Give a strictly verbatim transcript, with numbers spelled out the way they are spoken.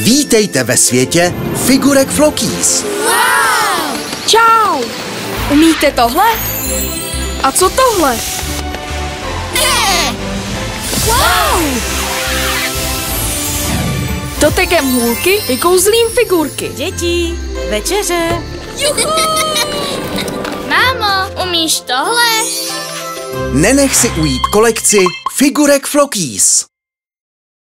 Vítejte ve světě figurek Flockies. Wow! Čau! Umíte tohle? A co tohle? Wow! Dotekem hůlky vykouzlím figurky. Děti, večeře. Juhu! Mámo, umíš tohle? Nenech si ujít kolekci figurek Flockies.